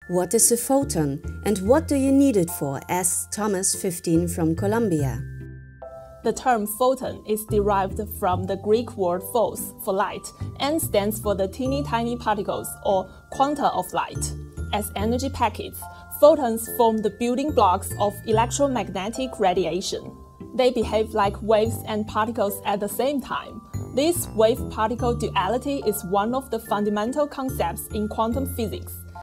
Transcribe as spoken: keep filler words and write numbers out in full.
What is a photon and what do you need it for? Asks Thomas, fifteen, from Colombia. The term photon is derived from the Greek word phos for light and stands for the teeny tiny particles or quanta of light. As energy packets, photons form the building blocks of electromagnetic radiation. They behave like waves and particles at the same time. This wave-particle duality is one of the fundamental concepts in quantum physics.